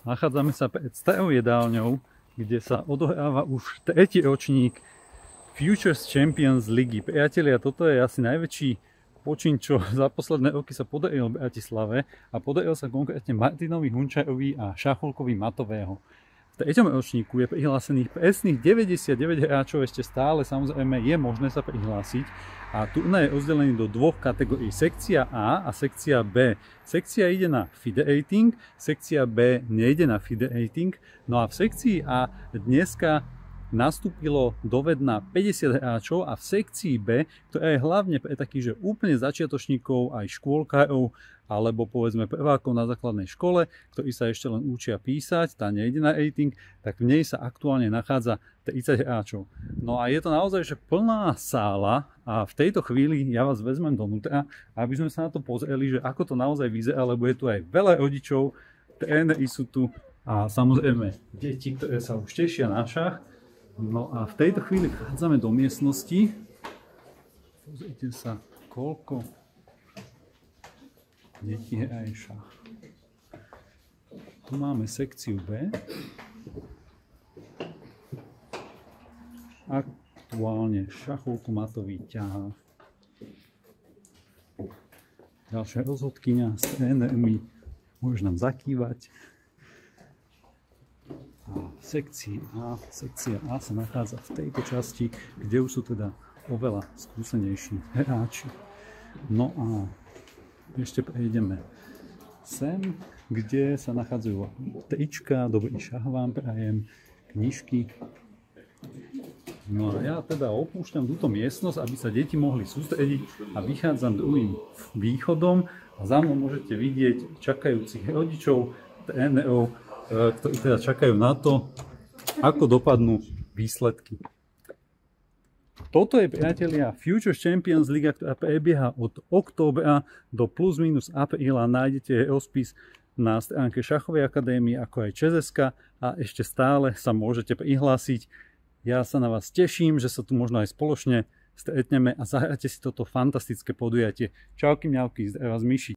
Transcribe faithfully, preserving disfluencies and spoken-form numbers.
Nachádzame sa pred starou jedálňou, kde sa odohráva už tretí ročník Futures Champions Ligy. Priatelia, toto je asi najväčší počin, čo za posledné roky sa podarilo v Bratislave a podarilo sa konkrétne Martinovi Hunčarovi a Šacholkovi Matového. V treťom ročníku je prihlásených presných deväťdesiatdeväť hráčov, ešte stále samozrejme je možné sa prihlásiť a turnaj je rozdelený do dvoch kategórií, sekcia A a sekcia B. Sekcia ide na FIDE rating, sekcia B nejde na FIDE rating, no a v sekcii A dneska nastúpilo dovedna päťdesiat hráčov a v sekcii B, ktorá je hlavne pre takých, že úplne začiatočníkov, aj škôlkarov, alebo povedzme prvákov na základnej škole, ktorí sa ešte len učia písať, tá nejde na rating, tak v nej sa aktuálne nachádza tridsať hráčov. No a je to naozaj že plná sála a v tejto chvíli ja vás vezmem donútra, aby sme sa na to pozreli, že ako to naozaj vyzerá, lebo je tu aj veľa rodičov, tréneri sú tu a samozrejme deti, ktoré sa už tešia na šach. No a v tejto chvíli vchádzame do miestnosti. Pozrite sa, koľko detí hraje šach. Tu máme sekciu B. Aktuálne Šacholku Matový ťahá. Ďalšia rozhodkyňa s trénermi môže nám zakývať. A v sekcii A, sekcia A sa nachádza v tejto časti, kde už sú teda oveľa skúsenejší hráči. No a ešte prejdeme sem, kde sa nachádzajú trička, dobrý šach vám prajem, knižky. No a ja teda opúšťam túto miestnosť, aby sa deti mohli sústrediť a vychádzam druhým východom a za mnou môžete vidieť čakajúcich rodičov, trénerov, ktorí teda čakajú na to, ako dopadnú výsledky. Toto je, priatelia, Futures Champions Liga, ktorá prebieha od októbra do plus minus apríla. Nájdete rozpis na stránke Šachovej akadémie, ako aj ČSSK a ešte stále sa môžete prihlásiť. Ja sa na vás teším, že sa tu možno aj spoločne stretneme a zahrajte si toto fantastické podujatie. Čauky mňauky, zdravia z Miši.